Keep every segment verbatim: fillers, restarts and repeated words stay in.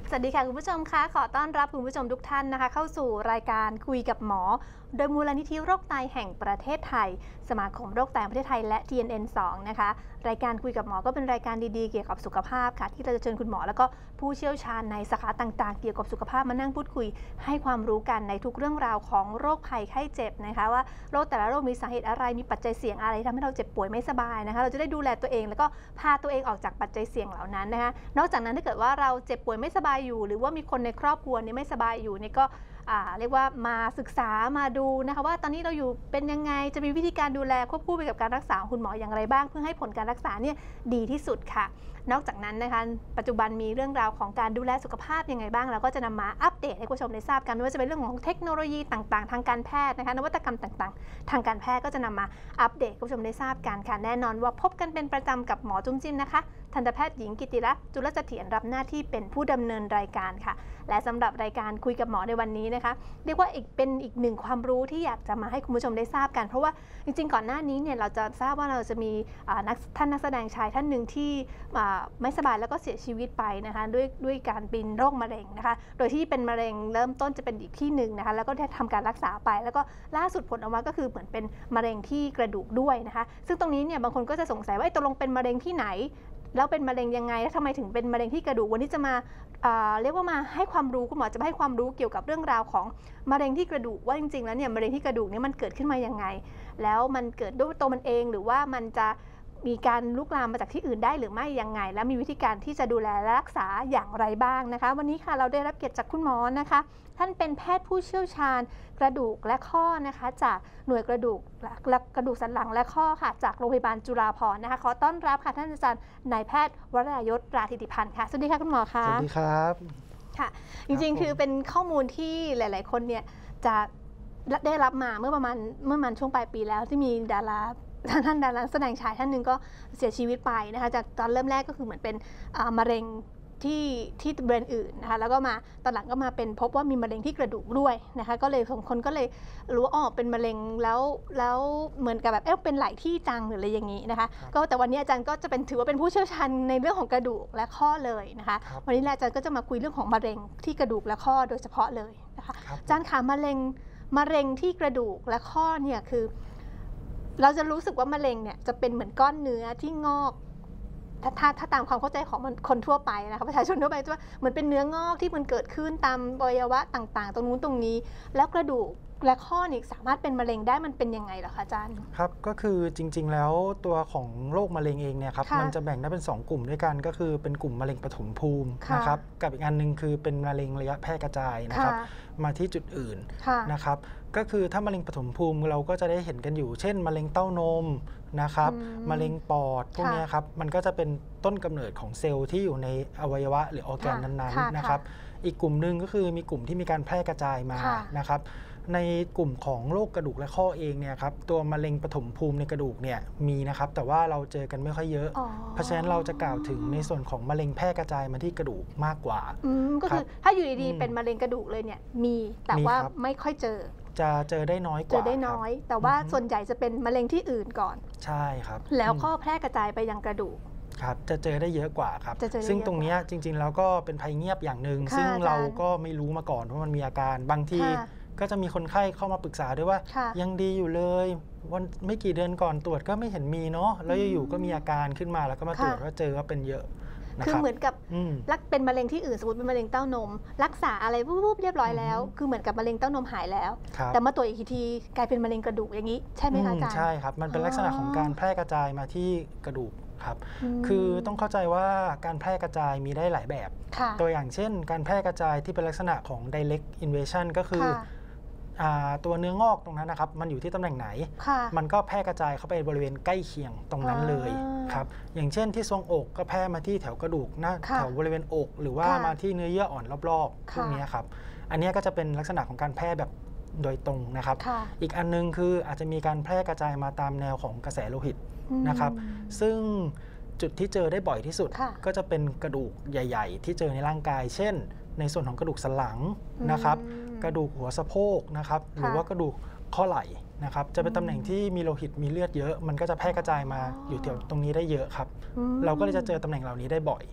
สวัสดีค่ะคุณผู้ชมคะขอต้อนรับคุณผู้ชมทุกท่านนะคะเข้าสู่รายการคุยกับหมอโดยมูลนิธิโรคไตแห่งประเทศไทยสมาคมโรคไตแห่งประเทศไทยและ ที เอ็น เอ็น สอง นะคะรายการคุยกับหมอก็เป็นรายการดีๆเกี่ยวกับสุขภาพค่ะที่เราจะเชิญคุณหมอแล้วก็ผู้เชี่ยวชาญในสาขาต่างๆเกี่ยวกับสุขภาพมานั่งพูดคุยให้ความรู้กันในทุกเรื่องราวของโรคภัยไข้เจ็บนะคะว่าโรคแต่ละโรคมีสาเหตุอะไรมีปัจจัยเสี่ยงอะไรทำให้เราเจ็บป่วยไม่สบายนะคะเราจะได้ดูแลตัวเองแล้วก็พาตัวเองออกจากปัจจัยเสี่ยงเหล่านั้นนะคะนอกจากนั้นถ้าเกิดว่าเราเจ็บป่วยไม่สบายอยู่หรือว่ามีคนในครอบครัวนี้ไม่สบายอยู่นี่ก็เรียกว่ามาศึกษามาดูนะคะว่าตอนนี้เราอยู่เป็นยังไงจะมีวิธีการดูแลควบคู่ไปกับการรักษาคุณหมออย่างไรบ้างเพื่อให้ผลการรักษาเนี่ยดีที่สุดค่ะนอกจากนั้นนะคะปัจจุบันมีเรื่องราวของการดูแลสุขภาพยังไงบ้างเราก็จะนำมาอัปเดตให้คุณผู้ชมได้ทราบกันไม่ว่าจะเป็นเรื่องของเทคโนโลยีต่างๆทางการแพทย์นะคะนวัตกรรมต่างๆทางการแพทย์ก็จะนำมาอัปเดตให้คุณผู้ชมได้ทราบกันค่ะแน่นอนว่าพบกันเป็นประจำกับหมอจุ้มจิ้มนะคะทันตแพทย์หญิงกิติรัตน์จุลเสถียรรับหน้าที่เป็นผู้ดำเนินรายการค่ะและสำหรับรายการคุยกับหมอในวันนี้นะคะเรียกว่าอีกเป็นอีกหนึ่งความรู้ที่อยากจะมาให้คุณผู้ชมได้ทราบกันเพราะว่าจริงๆก่อนหน้านี้เนี่ยเราจะทราบว่าเราจะมีนักท่านนักแสดงชายท่านหนึ่งที่ไม่สบายแล้วก็เสียชีวิตไปนะคะด้วยด้วยการเป็นโรคมะเร็งนะคะโดยที่เป็นมะเร็งเริ่มต้นจะเป็นอีกที่หนึ่งนะคะแล้วก็ได้ทำการรักษาไปแล้วก็ล่าสุดผลออกมาก็คือเหมือนเป็นมะเร็งที่กระดูกด้วยนะคะซึ่งตรงนี้เนี่ยบางคนก็จะสงสัยว่าตกลงเป็นมะเร็งที่ไหนแล้วเป็นมะเร็งยังไงแล้วทำไมถึงเป็นมะเร็งที่กระดูกวันนี้จะมาเอ่อเรียกว่ามาให้ความรู้คุณหมอจะมาให้ความรู้เกี่ยวกับเรื่องราวของมะเร็งที่กระดูกว่าจริงๆแล้วเนี่ยมะเร็งที่กระดูกนี่มันเกิดขึ้นมายังไงแล้วมันเกิดด้วยตัวมันเองหรือว่ามันจะมีการลุกลามมาจากที่อื่นได้หรือไม่ยังไงและมีวิธีการที่จะดูแลและรักษาอย่างไรบ้างนะคะวันนี้ค่ะเราได้รับเกียรติจากคุณหมอนะคะท่านเป็นแพทย์ผู้เชี่ยวชาญกระดูกและข้อนะคะจากหน่วยกระดูกและกระดูกสันหลังและข้อค่ะจากโรงพยาบาลจุฬาภรณ์นะคะขอต้อนรับค่ะท่านอาจารย์นายแพทย์วรายศราธิติพันธ์ค่ะสวัสดีค่ะคุณหมอค่ะสวัสดีครับค่ะจริงๆคือเป็นข้อมูลที่หลายๆคนเนี่ยจะได้รับมาเมื่อประมาณเมื่อมันช่วงปลายปีแล้วที่มีดาราท่านดาราแสดงชายท่านหนึ่งก็เสียชีวิตไปนะคะจากตอนเริ่มแรกก็คือเหมือนเป็นมะเร็งที่ที่บริเวณอื่นนะคะแล้วก็มาตอนหลังก็มาเป็นพบว่ามีมะเร็งที่กระดูกด้วยนะคะก็เลยคนก็เลยรู้ว่าอ๋อเป็นมะเร็งแล้วแล้วเหมือนกับแบบเอ๊ะเป็นหลายที่จังหรืออะไรอย่างนี้นะคะก็แต่วันนี้อาจารย์ก็จะเป็นถือว่าเป็นผู้เชี่ยวชาญในเรื่องของกระดูกและข้อเลยนะคะวันนี้อาจารย์ก็จะมาคุยเรื่องของมะเร็งที่กระดูกและข้อโดยเฉพาะเลยนะคะอาจารย์คะมะเร็งมะเร็งที่กระดูกและข้อเนี่ยคือเราจะรู้สึกว่ามะเร็งเนี่ยจะเป็นเหมือนก้อนเนื้อที่งอกถ้าถ้าถ้าตามความเข้าใจของคนทั่วไปนะคะประชาชนทั่วไปว่าเหมือนเป็นเนื้องอกที่มันเกิดขึ้นตามอวัยวะต่างๆตรงนู้นตรงนี้แล้วกระดูกและข้อนี่สามารถเป็นมะเร็งได้มันเป็นยังไงเหรอคะอาจารย์ครับก็คือจริงๆแล้วตัวของโรคมะเร็งเองเนี่ยครับมันจะแบ่งได้เป็นสองกลุ่มด้วยกันก็คือเป็นกลุ่มมะเร็งปฐมภูมินะครับกับอีกอันนึงคือเป็นมะเร็งระยะแพร่กระจายนะครับมาที่จุดอื่นนะครับก็คือถ้ามะเร็งปฐมภูมิเราก็จะได้เห็นกันอยู่เช่นมะเร็งเต้านมนะครับมะเร็งปอดพวกนี้ครับมันก็จะเป็นต้นกำเนิดของเซลล์ที่อยู่ในอวัยวะหรือออร์แกนนั้นๆนะครับอีกกลุ่มหนึ่งก็คือมีกลุ่มที่มีการแพร่กระจายมานะครับในกลุ่มของโรคกระดูกและข้อเองเนี่ยครับตัวมะเร็งปฐมภูมิในกระดูกเนี่ยมีนะครับแต่ว่าเราเจอกันไม่ค่อยเยอะเพราะฉะนั้นเราจะกล่าวถึงในส่วนของมะเร็งแพร่กระจายมาที่กระดูกมากกว่าก็คือถ้าอยู่ดีๆเป็นมะเร็งกระดูกเลยเนี่ยมีแต่ว่าไม่ค่อยเจอจะเจอได้น้อยกว่าเจอได้น้อยแต่ว่าส่วนใหญ่จะเป็นมะเร็งที่อื่นก่อนใช่ครับแล้วก็แพร่กระจายไปยังกระดูกครับจะเจอได้เยอะกว่าครับซึ่งตรงนี้จริงๆแล้วก็เป็นภัยเงียบอย่างหนึ่งซึ่งเราก็ไม่รู้มาก่อนว่ามันมีอาการบางทีก็จะมีคนไข้เข้ามาปรึกษาด้วยว่ายังดีอยู่เลยวันไม่กี่เดือนก่อนตรวจก็ไม่เห็นมีเนาะแล้วอยู่ๆก็มีอาการขึ้นมาแล้วก็มาตรวจว่าเจอว่าเป็นเยอะคือเหมือนกับรักเป็นมะเร็งที่อื่นสมมติเป็นมะเร็งเต้านมรักษาอะไรปุ๊บเรียบร้อยแล้วคือเหมือนกับมะเร็งเต้านมหายแล้วแต่มาตรวจอีกทีกลายเป็นมะเร็งกระดูกอย่างนี้ใช่ไหมคะอาจารย์ใช่ครับมันเป็นลักษณะของการแพร่กระจายมาที่กระดูกครับคือต้องเข้าใจว่าการแพร่กระจายมีได้หลายแบบตัวอย่างเช่นการแพร่กระจายที่เป็นลักษณะของ direct invasion ก็คือตัวเนื้องอกตรงนั้นนะครับมันอยู่ที่ตำแหน่งไหนมันก็แพร่กระจายเข้าไปบริเวณใกล้เคียงตรงนั้นเลยครับอย่างเช่นที่ทรวงอกก็แพร่มาที่แถวกระดูกหน้าแถวบริเวณอกหรือว่ามาที่เนื้อเยื่ออ่อนรอบๆพวกนี้ครับอันนี้ก็จะเป็นลักษณะของการแพร่แบบโดยตรงนะครับอีกอันนึงคืออาจจะมีการแพร่กระจายมาตามแนวของกระแสโลหิตนะครับซึ่งจุดที่เจอได้บ่อยที่สุดก็จะเป็นกระดูกใหญ่ๆที่เจอในร่างกายเช่นในส่วนของกระดูกสันหลังนะครับกระดูกหัวสะโพกนะครับหรือว่ากระดูกข้อไหล่นะครับจะเป็นตำแหน่งที่มีโลหิตมีเลือดเยอะมันก็จะแพร่กระจายมาอยู่แถวตรงนี้ได้เยอะครับเราก็เลยจะเจอตำแหน่งเหล่านี้ได้บ่อย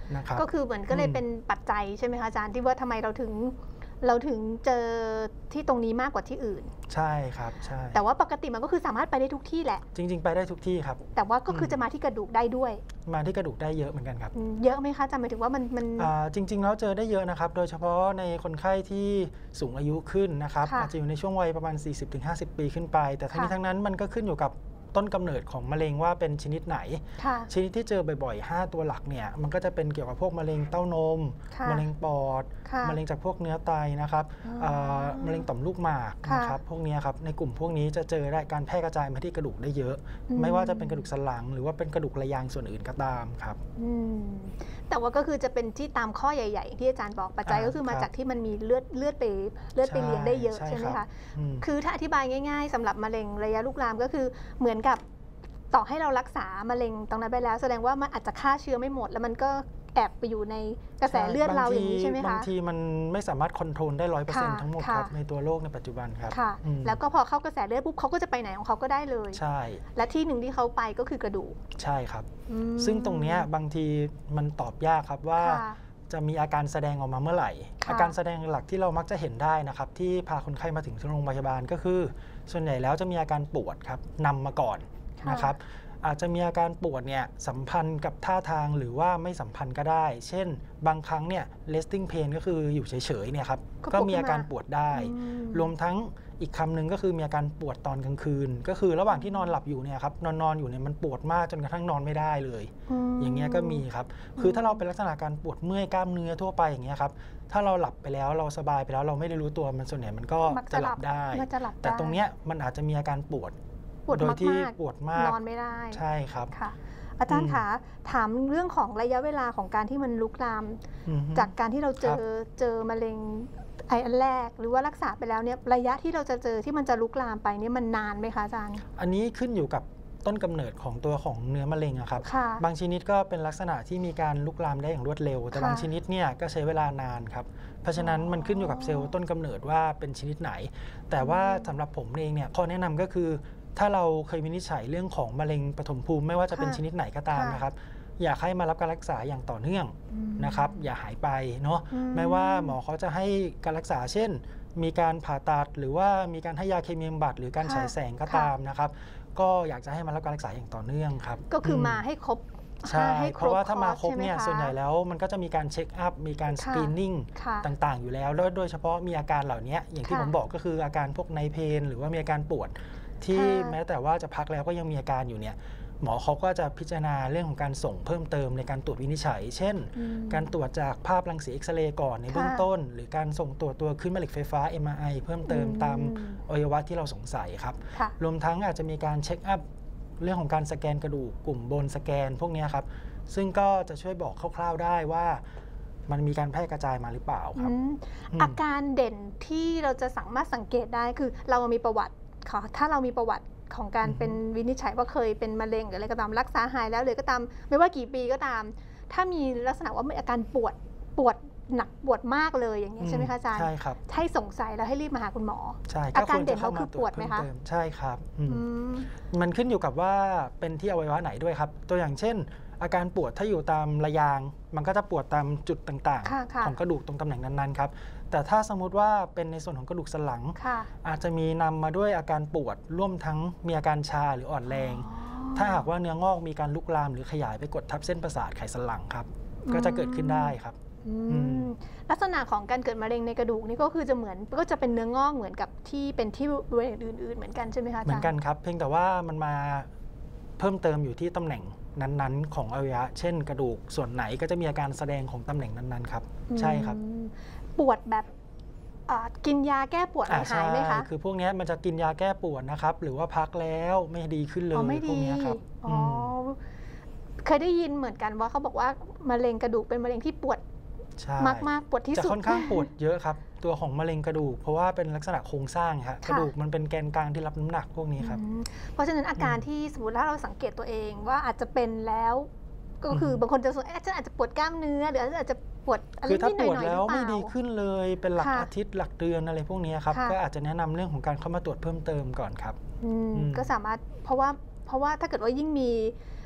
นะครับก็คือเหมือนก็เลยเป็นปัจจัยใช่ไหมคะอาจารย์ที่ว่าทำไมเราถึงเราถึงเจอที่ตรงนี้มากกว่าที่อื่นใช่ครับใช่แต่ว่าปกติมันก็คือสามารถไปได้ทุกที่แหละจริงๆไปได้ทุกที่ครับแต่ว่าก็คือจะมาที่กระดูกได้ด้วยมาที่กระดูกได้เยอะเหมือนกันครับเยอะไหมคะจำหมายถึงว่ามันมันจริงๆแล้วเจอได้เยอะนะครับโดยเฉพาะในคนไข้ที่สูงอายุขึ้นนะครับอาจจะอยู่ในช่วงวัยประมาณ สี่สิบถึงห้าสิบ ปีขึ้นไปแต่ทั้งนี้ทั้งนั้นมันก็ขึ้นอยู่กับต้นกำเนิดของมะเร็งว่าเป็นชนิดไหนชนิดที่เจอบ่อยๆห้าตัวหลักเนี่ยมันก็จะเป็นเกี่ยวกับพวกมะเร็งเต้านมมะเร็งปอดมะเร็งจากพวกเนื้อไตนะครับมะเร็งต่อมลูกหมากนะครับพวกนี้ครับในกลุ่มพวกนี้จะเจอได้การแพร่กระจายมาที่กระดูกได้เยอะไม่ว่าจะเป็นกระดูกสันหลังหรือว่าเป็นกระดูกระยางส่วนอื่นก็ตามครับแต่ว่าก็คือจะเป็นที่ตามข้อใหญ่ๆที่อาจารย์บอกปัจจัยก็คือมาจากที่มันมีเลือดเลือดไปเลือดไปเลี้ยงได้เยอะใช่ไหมคะคือถ้าอธิบายง่ายๆสำหรับมะเร็งระยะลุกลามก็คือเหมือนกับต่อให้เรารักษามะเร็งตรงนั้นไปแล้วแสดงว่ามันอาจจะฆ่าเชื้อไม่หมดแล้วมันก็แอบไปอยู่ในกระแสเลือดเราอย่างนี้ใช่ไหมคะบางทีมันไม่สามารถควบคุมได้ร้อยเปอร์เซ็นต์ทั้งหมดครับในตัวโรคในปัจจุบันครับค่ะแล้วก็พอเข้ากระแสเลือดปุ๊บเขาก็จะไปไหนของเขาก็ได้เลยใช่และที่หนึ่งที่เขาไปก็คือกระดูกใช่ครับซึ่งตรงนี้บางทีมันตอบยากครับว่าจะมีอาการแสดงออกมาเมื่อไหร่อาการแสดงหลักที่เรามักจะเห็นได้นะครับที่พาคนไข้มาถึงโรงพยาบาลก็คือส่วนใหญ่แล้วจะมีอาการปวดครับนำมาก่อนนะครับอาจจะมีอาการปวดเนี่ยสัมพันธ์กับท่าทางหรือว่าไม่สัมพันธ์ก็ได้ เช่นบางครั้งเนี่ย resting pain ก็คืออยู่เฉยๆเนี่ยครับก็มีอาการปวดได้รวมทั้งอีกคำหนึ่งก็คือมีอาการปวดตอนกลางคืนก็คือระหว่างที่นอนหลับอยู่เนี่ยครับนอนนอนอยู่เนี่ยมันปวดมากจนกระทั่งนอนไม่ได้เลยอย่างเงี้ยก็มีครับคือถ้าเราเป็นลักษณะการปวดเมื่อยกล้ามเนื้อทั่วไปอย่างเงี้ยครับถ้าเราหลับไปแล้วเราสบายไปแล้วเราไม่ได้รู้ตัวมันส่วนใหญ่มันก็จะหลับได้แต่ตรงเนี้ยมันอาจจะมีอาการปวดโดยที่ปวดมากนอนไม่ได้ใช่ครับค่ะอาจารย์คะถามเรื่องของระยะเวลาของการที่มันลุกลามจากการที่เราเจอเจอมะเร็งไออันแรกหรือว่ารักษาไปแล้วเนี่ยระยะที่เราจะเจอที่มันจะลุกลามไปเนี่ยมันนานไหมคะอาจารย์อันนี้ขึ้นอยู่กับต้นกำเนิดของตัวของเนื้อมะเร็งอะครับบางชนิดก็เป็นลักษณะที่มีการลุกลามได้อย่างรวดเร็วแต่บางชนิดเนี่ยก็ใช้เวลานานครับเพราะฉะนั้นมันขึ้นอยู่กับเซลล์ต้นกำเนิดว่าเป็นชนิดไหนแต่ว่าสำหรับผมเองเนี่ยข้อแนะนำก็คือถ้าเราเคยวินิจฉัยเรื่องของมะเร็งปฐมภูมิไม่ว่าจะเป็นชนิดไหนก็ตามนะครับอยากให้มารับการรักษาอย่างต่อเนื่องนะครับอย่าหายไปเนาะไม่ว่าหมอเขาจะให้การรักษาเช่นมีการผ่าตัดหรือว่ามีการให้ยาเคมีบำบัดหรือการฉายแสงก็ตามนะครับก็อยากจะให้มารับการรักษาอย่างต่อเนื่องครับก็คือมาให้ครบใช่เพราะว่าถ้ามาครบเนี่ยส่วนใหญ่แล้วมันก็จะมีการเช็คอัพมีการสกรีนนิ่งต่างๆอยู่แล้วโดยเฉพาะมีอาการเหล่านี้อย่างที่ผมบอกก็คืออาการพวกไนเพนหรือว่ามีอาการปวดที่แม้แต่ว่าจะพักแล้วก็ยังมีอาการอยู่เนี่ยหมอเขาก็จะพิจารณาเรื่องของการส่งเพิ่มเติมในการตรวจวินิจฉัยเช่นการตรวจจากภาพรังสีเอ็กซเรย์ก่อนในเบื้องต้นหรือการส่งตรวจตัวคลื่นแม่เหล็กไฟฟ้า เอ็ม อาร์ ไอ เพิ่มเติมตามอวัยวะที่เราสงสัยครับรวมทั้งอาจจะมีการเช็คอัพเรื่องของการสแกนกระดูกกลุ่มบนสแกนพวกนี้ครับซึ่งก็จะช่วยบอกคร่าวๆได้ว่ามันมีการแพร่กระจายมาหรือเปล่าครับอ, อาการเด่นที่เราจะสามารถสังเกตได้คือเรามีประวัติถ้าเรามีประวัติของการเป็นวินิจฉัยว่าเคยเป็นมะเร็งหรืออะไรก็ตามรักษาหายแล้วเลยก็ตามไม่ว่ากี่ปีก็ตามถ้ามีลักษณะว่ามีอาการปวดปวดหนักปวดมากเลยอย่างนี้ใช่ไหมคะอาจารย์ใช่ครับให้สงสัยแล้วให้รีบมาหาคุณหมอใช่อาการเด่นเขาคือปวดไหมคะใช่ครับมันขึ้นอยู่กับว่าเป็นที่อวัยวะไหนด้วยครับตัวอย่างเช่นอาการปวดถ้าอยู่ตามระยางมันก็จะปวดตามจุดต่างๆของกระดูกตรงตำแหน่งนั้นๆครับแต่ถ้าสมมุติว่าเป็นในส่วนของกระดูกสันหลังอาจจะมีนำมาด้วยอาการปวดร่วมทั้งมีอาการชาหรืออ่อนแรงถ้าหากว่าเนื้องอกมีการลุกลามหรือขยายไปกดทับเส้นประสาทไขสันหลังครับก็จะเกิดขึ้นได้ครับลักษณะของการเกิดมะเร็งในกระดูกนี่ก็คือจะเหมือนก็จะเป็นเนื้องอกเหมือนกับที่เป็นที่บริเวณอื่นๆเหมือนกันใช่ไหมคะอาจารย์เหมือนกันครับเพียงแต่ว่ามันมาเพิ่มเติมอยู่ที่ตำแหน่งนั้นๆของอวัยวะเช่นกระดูกส่วนไหนก็จะมีอาการแสดงของตำแหน่งนั้นๆครับใช่ครับปวดแบบกินยาแก้ปวดหายไหมคะคือพวกนี้มันจะกินยาแก้ปวดนะครับหรือว่าพักแล้วไม่ดีขึ้นเลยพวกนี้ครับเคยได้ยินเหมือนกันว่าเขาบอกว่ามะเร็งกระดูกเป็นมะเร็งที่ปวดมากๆปวดที่สุดจะค่อนข้างปวดเยอะครับตัวของมะเร็งกระดูกเพราะว่าเป็นลักษณะโครงสร้างครับกระดูกมันเป็นแกนกลางที่รับน้ำหนักพวกนี้ครับเพราะฉะนั้นอาการที่สมมติถ้าเราสังเกตตัวเองว่าอาจจะเป็นแล้วก็คือบางคนจะสงสัยอาจจะปวดกล้ามเนื้อหรืออาจจะปวดอะไรนิดหน่อยหรือเปล่าคือถ้าปวดแล้วไม่ดีขึ้นเลยเป็นหลักอาทิตย์หลักเดือนอะไรพวกนี้ครับก็อาจจะแนะนำเรื่องของการเข้ามาตรวจเพิ่มเติมก่อนครับก็สามารถเพราะว่าเพราะว่าถ้าเกิดว่ายิ่งมี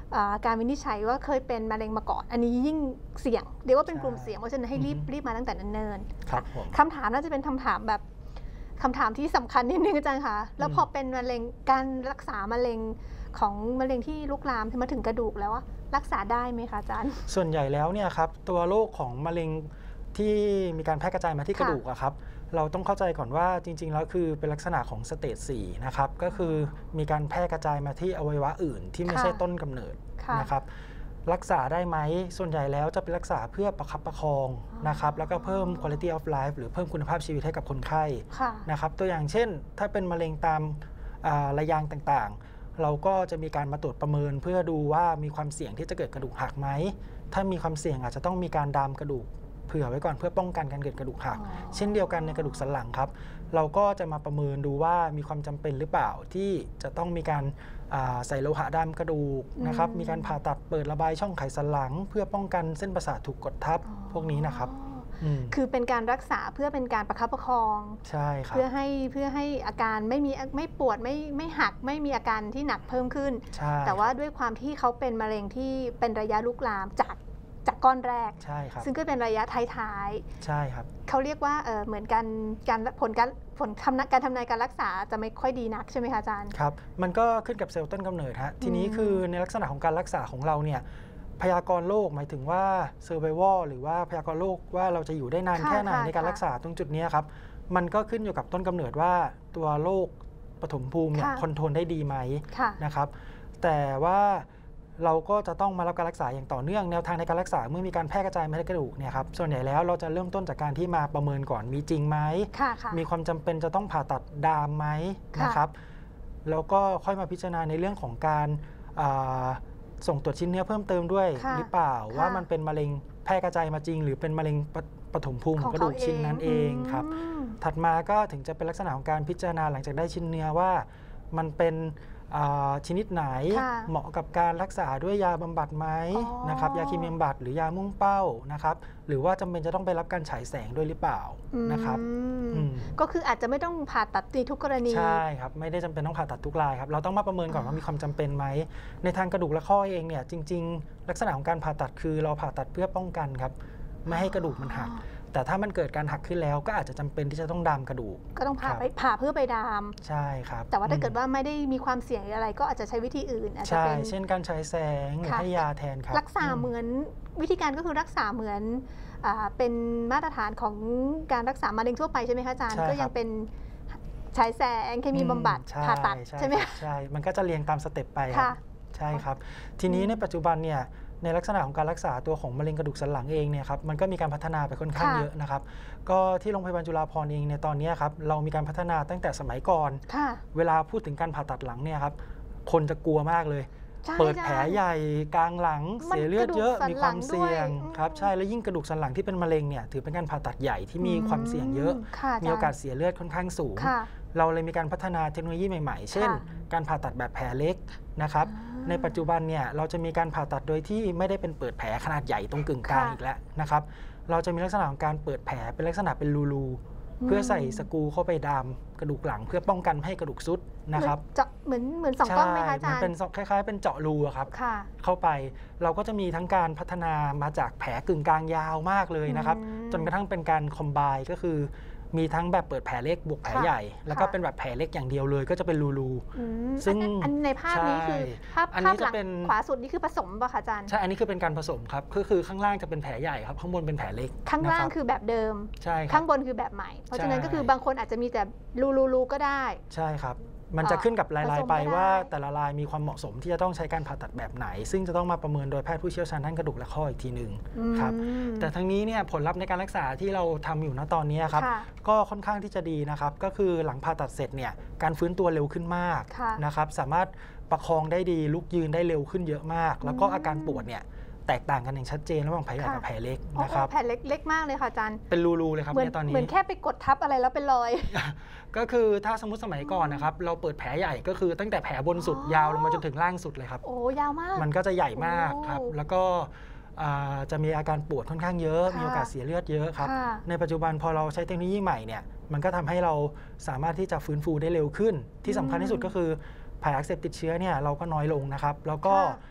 การวินิจฉัยว่าเคยเป็นมะเร็งมาก่อนอันนี้ยิ่งเสี่ยงเรียกว่าเป็นกลุ่มเสี่ยงเพราะฉะนั้นให้รีบรีบมาตั้งแต่เนิ่นๆครับผมคำถามน่าจะเป็นคำถามแบบคำถามที่สำคัญนิดนึงอาจารย์คะแล้วพอเป็นมะเร็งการรักษามะเร็งของมะเร็งที่ลุกลามมาถึงกระดูกแล้วรักษาได้ไหมคะอาจารย์ส่วนใหญ่แล้วเนี่ยครับตัวโรคของมะเร็งที่มีการแพร่กระจายมาที่กระดูกอะครับเราต้องเข้าใจก่อนว่าจริงๆแล้วคือเป็นลักษณะของสเตจสี่นะครับก็คือมีการแพร่กระจายมาที่อวัยวะอื่นที่ไม่ใช่ต้นกำเนิดนะครับรักษาได้ไหมส่วนใหญ่แล้วจะเป็นรักษาเพื่อประคับประคองนะครับแล้วก็เพิ่ม quality of life หรือเพิ่มคุณภาพชีวิตให้กับคนไข้นะครับตัวอย่างเช่นถ้าเป็นมะเร็งตามระยางต่างๆเราก็จะมีการมาตรวจประเมินเพื่อดูว่ามีความเสี่ยงที่จะเกิดกระดูกหักไหมถ้ามีความเสี่ยงอาจจะต้องมีการดามกระดูกเผื่อไว้ก่อนเพื่อป้องกันการเกิดกระดูกหักเช่นเดียวกันในกระดูกสันหลังครับเราก็จะมาประเมินดูว่ามีความจำเป็นหรือเปล่าที่จะต้องมีการใส่โลหะดามกระดูกนะครับมีการผ่าตัดเปิดระบายช่องไขสันหลังเพื่อป้องกันเส้นประสาทถูกกดทับพวกนี้นะครับคือเป็นการรักษาเพื่อเป็นการประคับประคองใช่ครับเพื่อให้เพื่อให้อาการไม่มีไม่ปวดไม่ไม่หักไม่มีอาการที่หนักเพิ่มขึ้นแต่ว่าด้วยความที่เขาเป็นมะเร็งที่เป็นระยะลุกลามจากจากก้อนแรกใช่ครับซึ่งก็เป็นระยะท้ายๆใช่ครับเขาเรียกว่าเออเหมือนกันการผลการผลทำการทำนายการรักษาจะไม่ค่อยดีนักใช่ไหมคะอาจารย์ครับมันก็ขึ้นกับเซลล์ต้นกำเนิดฮะทีนี้คือในลักษณะของการรักษาของเราเนี่ยพยากรณ์โรคหมายถึงว่า survival หรือว่าพยากรณ์โรคว่าเราจะอยู่ได้นานแค่ไหนในการรักษาตรงจุดนี้ครับมันก็ขึ้นอยู่กับต้นกำเนิดว่าตัวโรคปฐมภูมิเนี่ยคอนโทรลได้ดีไหมนะครับแต่ว่าเราก็จะต้องมารับการรักษาอย่างต่อเนื่องแนวทางในการรักษาเมื่อมีการแพร่กระจายมาที่กระดูกเนี่ยครับส่วนใหญ่แล้วเราจะเริ่มต้นจากการที่มาประเมินก่อนมีจริงไหมมีความจำเป็นจะต้องผ่าตัดดามไหมนะครับแล้วก็ค่อยมาพิจารณาในเรื่องของการส่งตรวจชิ้นเนื้อเพิ่มเติมด้วยหรือเปล่าว่ามันเป็นมะเร็งแพร่กระจายมาจริงหรือเป็นมะเร็งปฐมภูมิของกระดูกชิ้นนั้นเองครับถัดมาก็ถึงจะเป็นลักษณะของการพิจารณาหลังจากได้ชิ้นเนื้อว่ามันเป็นชนิดไหนเหมาะกับการรักษาด้วยยาบำบัดไหมนะครับยาเคมีบำบัดหรือยามุ่งเป้านะครับหรือว่าจำเป็นจะต้องไปรับการฉายแสงด้วยหรือเปล่านะครับก็คืออาจจะไม่ต้องผ่าตัดในทุกกรณีใช่ครับไม่ได้จำเป็นต้องผ่าตัดทุกรายครับเราต้องมาประเมินก่อนว่ามีความจำเป็นไหมในทางกระดูกและข้อเองเนี่ยจริงๆลักษณะของการผ่าตัดคือเราผ่าตัดเพื่อป้องกันครับไม่ให้กระดูกมันหักแต่ถ้ามันเกิดการหักขึ้นแล้วก็อาจจะจำเป็นที่จะต้องดามกระดูกก็ต้องผ่าไปผ่าเพื่อไปดามใช่ครับแต่ว่าถ้าเกิดว่าไม่ได้มีความเสี่ยงอะไรก็อาจจะใช้วิธีอื่นอาจจะเป็นเช่นการใช้แสงหรือให้ยาแทนครับรักษาเหมือนวิธีการก็คือรักษาเหมือนเป็นมาตรฐานของการรักษามะเร็งทั่วไปใช่ไหมคะอาจารย์ก็ยังเป็นฉายแสงเคมีบำบัดผ่าตัดใช่ไหมใช่มันก็จะเรียงตามสเต็ปไปครับใช่ครับทีนี้ในปัจจุบันเนี่ยในลักษณะของการรักษาตัวของมะเร็งกระดูกสันหลังเองเนี่ยครับมันก็มีการพัฒนาไปค่อนข้างเยอะนะครับก็ที่โรงพยาบาลจุฬาภรณ์เองในตอนนี้ครับเรามีการพัฒนาตั้งแต่สมัยก่อนเวลาพูดถึงการผ่าตัดหลังเนี่ยครับคนจะกลัวมากเลยเปิดแผลใหญ่กลางหลังเสียเลือดเยอะมีความเสี่ยงครับใช่แล้วยิ่งกระดูกสันหลังที่เป็นมะเร็งเนี่ยถือเป็นการผ่าตัดใหญ่ที่มีความเสี่ยงเยอะมีโอกาสเสียเลือดค่อนข้างสูงเราเลยมีการพัฒนาเทคโนโลยีใหม่ๆเช่นการผ่าตัดแบบแผลเล็กนะครับในปัจจุบันเนี่ยเราจะมีการผ่าตัดโดยที่ไม่ได้เป็นเปิดแผลขนาดใหญ่ตรงกึ่งกลางอีกแล้วนะครับเราจะมีลักษณะของการเปิดแผลเป็นลักษณะเป็นรูๆเพื่อใส่สกรูเข้าไปดามกระดูกหลังเพื่อป้องกันให้กระดูกซุดนะครับเจาะเหมือนเหมือนสองก้อนไหมคะอาจารย์มันเป็นคล้ายๆเป็นเจาะรูครับเข้าไปเราก็จะมีทั้งการพัฒนามาจากแผลกึ่งกลางยาวมากเลยนะครับจนกระทั่งเป็นการคอมไบน์ก็คือมีทั้งแบบเปิดแผลเล็กบวกแผลใหญ่แล้วก็เป็นแบบแผลเล็กอย่างเดียวเลยก็จะเป็นรูๆซึ่งอันในภาพนี้คือภาพภาพหลังขวาสุดนี่คือผสมป่ะคะอาจารย์ใช่อันนี้คือเป็นการผสมครับก็คือข้างล่างจะเป็นแผลใหญ่ครับข้างบนเป็นแผลเล็กข้างล่างคือแบบเดิมใช่ข้างบนคือแบบใหม่เพราะฉะนั้นก็คือบางคนอาจจะมีแต่รูๆก็ได้ใช่ครับมันจะขึ้นกับรายๆไปว่าแต่ละรายมีความเหมาะสมที่จะต้องใช้การผ่าตัดแบบไหนซึ่งจะต้องมาประเมินโดยแพทย์ผู้เชี่ยวชาญด้านกระดูกและข้ออีกทีหนึ่งครับแต่ทั้งนี้เนี่ยผลลัพธ์ในการรักษาที่เราทำอยู่ณตอนนี้ครับก็ค่อนข้างที่จะดีนะครับก็คือหลังผ่าตัดเสร็จเนี่ยการฟื้นตัวเร็วขึ้นมากนะครับสามารถประคองได้ดีลุกยืนได้เร็วขึ้นเยอะมากแล้วก็อาการปวดเนี่ยแตกต่างกันอย่างชัดเจนระหว่างแผลใหญ่กับแผลเล็กนะครับแผลเล็กเล็กมากเลยค่ะอาจารย์เป็นรูๆเลยครับในตอนนี้เหมือนแค่ไปกดทับอะไรแล้วเป็นรอยก็คือถ้าสมมติสมัยก่อนนะครับเราเปิดแผลใหญ่ก็คือตั้งแต่แผลบนสุดยาวลงมาจนถึงล่างสุดเลยครับโอ้ยาวมากมันก็จะใหญ่มากครับแล้วก็จะมีอาการปวดค่อนข้างเยอะมีโอกาสเสียเลือดเยอะครับในปัจจุบันพอเราใช้เทคโนโลยีใหม่เนี่ยมันก็ทำให้เราสามารถที่จะฟื้นฟูได้เร็วขึ้นที่สำคัญที่สุดก็คือแผลอักเสบติดเชื้อเนี่ยเราก็น้อยลงนะครับแล้วก็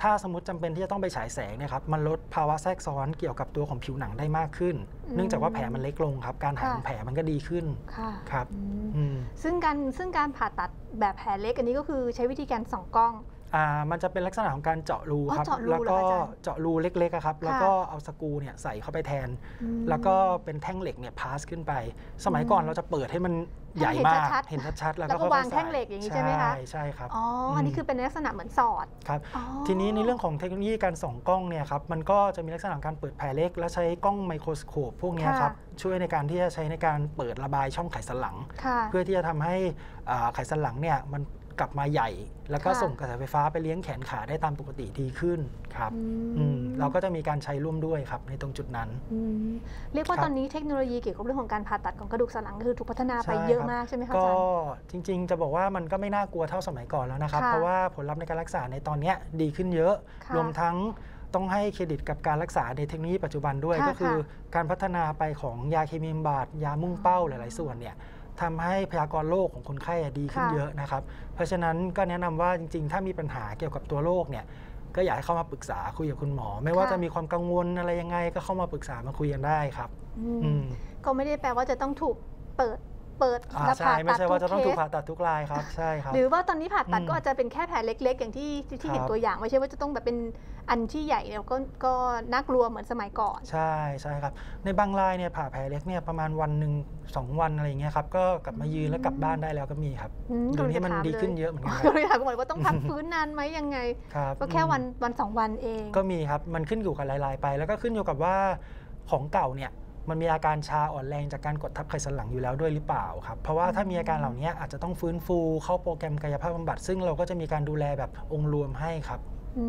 ถ้าสมมติจำเป็นที่จะต้องไปฉายแสงเนี่ยครับมันลดภาวะแทรกซ้อนเกี่ยวกับตัวของผิวหนังได้มากขึ้นเนื่องจากว่าแผลมันเล็กลงครับการหายของแผลมันก็ดีขึ้นครับซึ่งการซึ่งการผ่าตัดแบบแผลเล็กอันนี้ก็คือใช้วิธีการส่องกล้องอ่ามันจะเป็นลักษณะของการเจาะรูครับแล้วก็เจาะรูเล็กๆครับแล้วก็เอาสกรูเนี่ยใส่เข้าไปแทนแล้วก็เป็นแท่งเหล็กเนี่ยพาสขึ้นไปสมัยก่อนเราจะเปิดให้มันใหญ่มากเห็นชัดๆแล้วก็วางแท่งเหล็กอย่างนี้ใช่ไหมคะใช่ใช่ครับอ๋ออันนี้คือเป็นลักษณะเหมือนสอดครับทีนี้ในเรื่องของเทคโนโลยีการส่องกล้องเนี่ยครับมันก็จะมีลักษณะการเปิดแผลเล็กและใช้กล้องไมโครสโคปพวกนี้ครับช่วยในการที่จะใช้ในการเปิดระบายช่องไขสันหลังเพื่อที่จะทำให้ไขสันหลังเนี่ยมันกลับมาใหญ่แล้วก็ส่งกระแสไฟฟ้าไปเลี้ยงแขนขาได้ตามปกติดีขึ้นครับเราก็จะมีการใช้ร่วมด้วยครับในตรงจุดนั้นเรียกว่าตอนนี้เทคโนโลยีเกี่ยวกับเรื่องของการผ่าตัดของกระดูกสันหลังคือถูกพัฒนาไปเยอะมากใช่ไหมคะอาจารย์ก็จริงๆจะบอกว่ามันก็ไม่น่ากลัวเท่าสมัยก่อนแล้วนะครับเพราะว่าผลลัพธ์ในการรักษาในตอนนี้ดีขึ้นเยอะรวมทั้งต้องให้เครดิตกับการรักษาในเทคโนโลยีปัจจุบันด้วยก็คือการพัฒนาไปของยาเคมีบำบัดยามุ่งเป้าหลายๆส่วนเนี่ยทำให้พยากรณ์โรคของคนไข้ดีขึ้นเยอะนะครับเพราะฉะนั้นก็แนะนำว่าจริงๆถ้ามีปัญหาเกี่ยวกับตัวโรคเนี่ยก็อยากให้เข้ามาปรึกษาคุยกับคุณหมอไม่ว่าจะมีความกังวลอะไรยังไงก็เข้ามาปรึกษามาคุยกันได้ครับก็ไม่ได้แปลว่าจะต้องถูกเปิดเปิดและผ่าตัดไม่ใช่ว่าจะต้องถูกผ่าตัดทุกรายครับใช่ครับหรือว่าตอนนี้ผ่าตัดก็อาจจะเป็นแค่แผลเล็กๆอย่างที่ที่เห็นตัวอย่างไม่ใช่ว่าจะต้องแบบเป็นอันที่ใหญ่แล้วก็ก็น่ากลัวเหมือนสมัยก่อนใช่ใช่ครับในบางรายเนี่ยผ่าแผลเล็กเนี่ยประมาณวันหนึ่งสองวันอะไรอย่างเงี้ยครับก็กลับมายืนแล้วกลับบ้านได้แล้วก็มีครับเดี๋ยวนี้มันดีขึ้นเยอะเหมือนกันก็เลยถามคุณหมอว่าต้องพักฟื้นนานไหมยังไงก็แค่วันวันสองวันเองก็มีครับมันขึ้นอยู่กับรายๆไปแล้วก็ขึ้นอยู่กับว่าของเก่าเนี่ยมันมีอาการชาอ่อนแรงจากการกดทับไขสันหลังอยู่แล้วด้วยหรือเปล่าครับเพราะว่าถ้ามีอาการเหล่านี้อาจจะต้องฟื้นฟูเข้าโปรแกรมกายภาพบำบัดซึ่งเราก็จะมีการดูแลแบบองค์รวมให้ครับ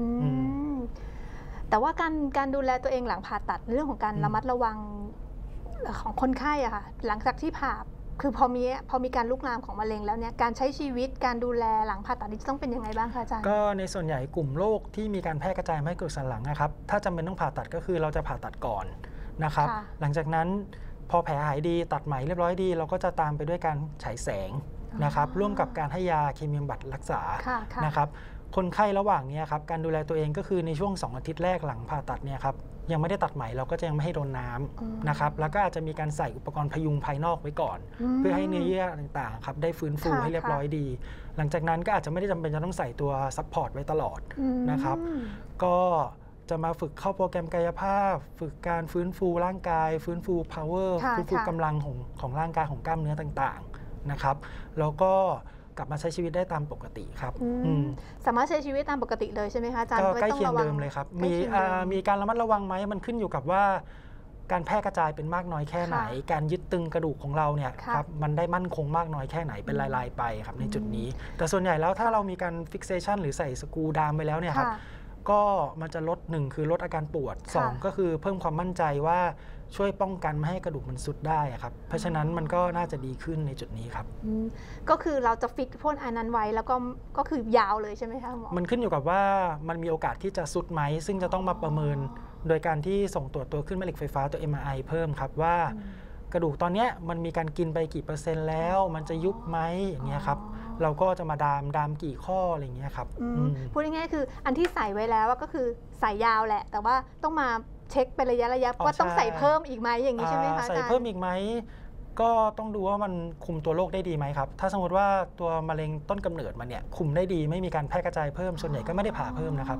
แต่ว่าการการดูแลตัวเองหลังผ่าตัดเรื่องของการระมัดระวังของคนไข้อะค่ะหลังจากที่ผ่าคือพอมีพอมีการลุกลามของมะเร็งแล้วเนี่ยการใช้ชีวิตการดูแลหลังผ่าตัดนี้จะต้องเป็นยังไงบ้างคะอาจารย์ก็ในส่วนใหญ่กลุ่มโรคที่มีการแพร่กระจายไม่กระดูกสันหลังนะครับถ้าจำเป็นต้องผ่าตัดก็คือเราจะผ่าตัดก่อนนะครับหลังจากนั้นพอแผลหายดีตัดไหมเรียบร้อยดีเราก็จะตามไปด้วยการฉายแสงนะครับร่วมกับการให้ยาเคมีบำบัดรักษานะครับคนไข้ระหว่างนี้ครับการดูแลตัวเองก็คือในช่วงสองอาทิตย์แรกหลังผ่าตัดเนี่ยครับยังไม่ได้ตัดไหมเราก็จะยังไม่ให้โดนน้ำนะครับแล้วก็อาจจะมีการใส่อุปกรณ์พยุงภายนอกไว้ก่อนเพื่อให้เนื้อเยื่อต่างๆครับได้ฟื้นฟูให้เรียบร้อยดีหลังจากนั้นก็อาจจะไม่ได้จำเป็นจะต้องใส่ตัวซัพพอร์ตไว้ตลอดนะครับก็จะมาฝึกเข้าโปรแกรมกายภาพฝึกการฟื้นฟูร่างกายฟื้นฟู power ฟื้นฟูกำลังของของร่างกายของกล้ามเนื้อต่างๆนะครับแล้วก็กลับมาใช้ชีวิตได้ตามปกติครับสามารถใช้ชีวิตตามปกติเลยใช่ไหมคะอาจารย์ก็ใกล้เคียงเดิมเลยครับมีมีการระมัดระวังไหมมันขึ้นอยู่กับว่าการแพร่กระจายเป็นมากน้อยแค่ไหนการยึดตึงกระดูกของเราเนี่ยครับมันได้มั่นคงมากน้อยแค่ไหนเป็นลายๆไปครับในจุดนี้แต่ส่วนใหญ่แล้วถ้าเรามีการ fixation หรือใส่สกรูดามไปแล้วเนี่ยครับก็มันจะลดหนึ่งคือลดอาการปวดสองก็คือเพิ่มความมั่นใจว่าช่วยป้องกันไม่ให้กระดูกมันสุดได้ครับเพราะฉะนั้นมันก็น่าจะดีขึ้นในจุดนี้ครับก็คือเราจะฟิกพวกอันนั้นไว้แล้วก็ก็คือยาวเลยใช่ไหมคะหมอมันขึ้นอยู่กับว่ามันมีโอกาสที่จะสุดไหมซึ่งจะต้องมาประเมินโดยการที่ส่งตรวจตัวขึ้นแม่เหล็กไฟฟ้าตัว เอ็ม อาร์ ไอ เพิ่มครับว่ากระดูกตอนนี้มันมีการกินไปกี่เปอร์เซ็นต์แล้วมันจะยุบไหมอย่างเงี้ยครับเราก็จะมาดามดามกี่ข้ออะไรเงี้ยครับพูดง่ายๆคืออันที่ใส่ไว้แล้วก็คือใส่ยาวแหละแต่ว่าต้องมาเช็คเป็นระยะระยะว่าต้องใส่เพิ่มอีกไหมอย่างนี้ใช่ไหมคะใส่เพิ่มอีกไหมก็ต้องดูว่ามันคุมตัวโรคได้ดีไหมครับถ้าสมมติว่าตัวมะเร็งต้นกำเนิดมันเนี่ยคุมได้ดีไม่มีการแพร่กระจายเพิ่มส่วนใหญ่ก็ไม่ได้ผ่าเพิ่มนะครับ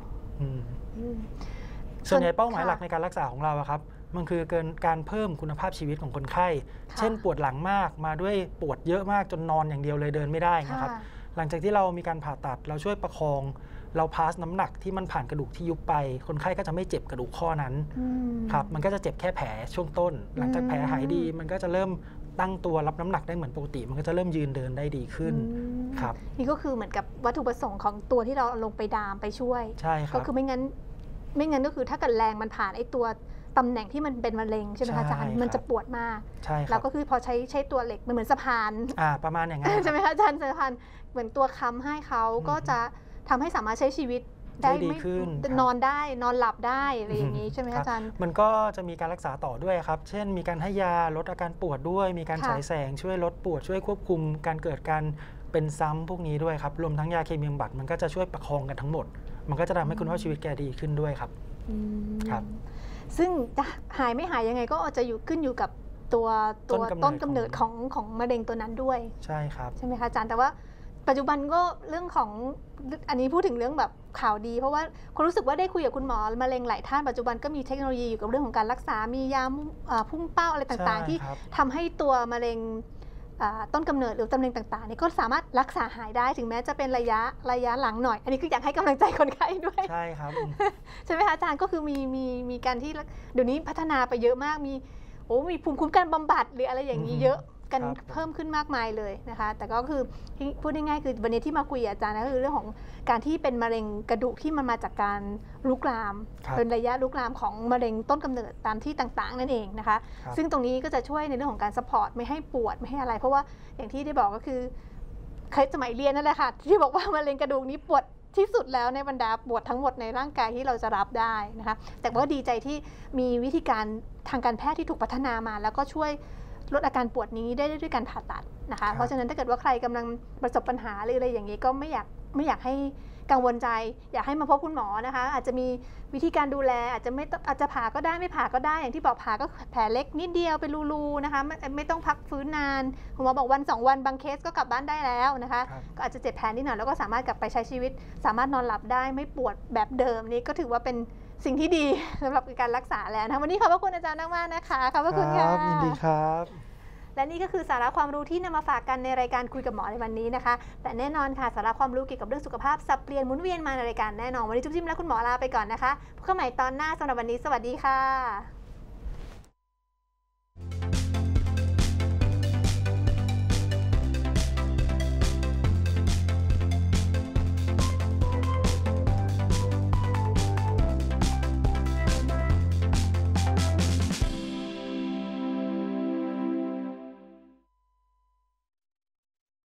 ส่วนใหญ่เป้าหมายหลักในการรักษาของเราครับมันคือเกินการเพิ่มคุณภาพชีวิตของคนไข้เช่นปวดหลังมากมาด้วยปวดเยอะมากจนนอนอย่างเดียวเลยเดินไม่ได้นะครับหลังจากที่เรามีการผ่าตัดเราช่วยประคองเราพาสน้ำหนักที่มันผ่านกระดูกที่ยุบไปคนไข้ก็จะไม่เจ็บกระดูกข้อนั้นครับมันก็จะเจ็บแค่แผลช่วงต้นหลังจากแผลหายดีมันก็จะเริ่มตั้งตัวรับน้ำหนักได้เหมือนปกติมันก็จะเริ่มยืนเดินได้ดีขึ้นครับนี่ก็คือเหมือนกับวัตถุประสงค์ของตัวที่เราลงไปดามไปช่วยใช่ครับก็คือไม่งั้นไม่งั้นก็คือถ้าเกิดแรงมันผ่านไอ้ตัวตำแหน่งที่มันเป็นมะเร็งใช่ไหมคะอาจารย์มันจะปวดมากแล้วก็คือพอใช้ใช้ตัวเหล็กมันเหมือนสะพานอ่าประมาณอย่างนั้นใช่ไหมคะอาจารย์สะพานเหมือนตัวค้ำให้เขาก็จะทำให้สามารถใช้ชีวิตได้ดีขึ้นนอนได้นอนหลับได้อะไรอย่างนี้ใช่ไหมอาจารย์มันก็จะมีการรักษาต่อด้วยครับเช่นมีการให้ยาลดอาการปวดด้วยมีการฉายแสงช่วยลดปวดช่วยควบคุมการเกิดการเป็นซ้ำพวกนี้ด้วยครับรวมทั้งยาเคมีบำบัดมันก็จะช่วยประคองกันทั้งหมดมันก็จะทำให้คุณภาพชีวิตแกดีขึ้นด้วยครับครับซึ่งหายไม่หายยังไงก็จะอยู่ขึ้นอยู่กับตัวตัวต้นกำเนิดของของมะเร็งตัวนั้นด้วยใช่ครับใช่ไหมคะอาจารย์แต่ว่าปัจจุบันก็เรื่องของอันนี้พูดถึงเรื่องแบบข่าวดีเพราะว่าคนรู้สึกว่าได้คุยกับคุณหมอมะเร็งหลายท่านปัจจุบันก็มีเทคโนโลยีอยู่กับเรื่องของการรักษามียาพุ่งเป้าอะไรต่างๆที่ทำให้ตัวมะเร็งต้นกำเนิดหรือตำแหน่งต่างๆนี่ก็สามารถรักษาหายได้ถึงแม้จะเป็นระยะระยะหลังหน่อยอันนี้คืออยากให้กำลังใจคนไข้ด้วยใช่ครับใช่ไหมคะอาจารย์ก็คือมีมีมีการที่เดี๋ยวนี้พัฒนาไปเยอะมากมีโอ้มีภูมิคุ้มกันบำบัดหรืออะไรอย่างนี้เยอะกันเพิ่มขึ้นมากมายเลยนะคะแต่ก็คือพูดง่ายๆคือวันนี้ที่มาคุยอาจารย์ก็คือเรื่องของการที่เป็นมะเร็งกระดูกที่มันมาจากการลุกลามเป็นระยะลุกลามของมะเร็งต้นกำเนิดตามที่ต่างๆนั่นเองนะคะซึ่งตรงนี้ก็จะช่วยในเรื่องของการซัพพอร์ตไม่ให้ปวดไม่ให้อะไรเพราะว่าอย่างที่ได้บอกก็คือเคยสมัยเรียนนั่นแหละค่ะที่บอกว่ามะเร็งกระดูกนี้ปวดที่สุดแล้วในบรรดาปวดทั้งหมดในร่างกายที่เราจะรับได้นะคะแต่ก็ดีใจที่มีวิธีการทางการแพทย์ที่ถูกพัฒนามาแล้วก็ช่วยลดอาการปวดนี้ได้ด้วยการผ่าตัดนะคะเพราะฉะนั้นถ้าเกิดว่าใครกำลังประสบปัญหาหรืออะไรอย่างนี้ก็ไม่อยากไม่อยากให้กังวลใจอยากให้มาพบคุณหมอนะคะอาจจะมีวิธีการดูแลอาจจะไม่อาจจะผ่าก็ได้ไม่ผ่าก็ได้อย่างที่บอกผ่าก็แผลเล็กนิดเดียวเป็นรูๆนะคะไม่ไม่ต้องพักฟื้นนานคุณหมอบอกวันสองวันบางเคสก็กลับบ้านได้แล้วนะคะก็อาจจะเจ็บแผลนิดหน่อยแล้วก็สามารถกลับไปใช้ชีวิตสามารถนอนหลับได้ไม่ปวดแบบเดิมนี้ก็ถือว่าเป็นสิ่งที่ดีสำหรับการรักษาแล้วนะวันนี้ขอบพระคุณอาจารย์มากๆนะคะขอบพระคุณค่ะยินดีครับและนี่ก็คือสาระความรู้ที่นำมาฝากกันในรายการคุยกับหมอในวันนี้นะคะแต่แน่นอนค่ะสาระความรู้เกี่ยวกับเรื่องสุขภาพสับเปลี่ยนหมุนเวียนมาในรายการแน่นอนวันนี้จุ๊บจิ้มและคุณหมอลาไปก่อนนะคะพบกันใหม่ตอนหน้าสำหรับวันนี้สวัสดีค่ะ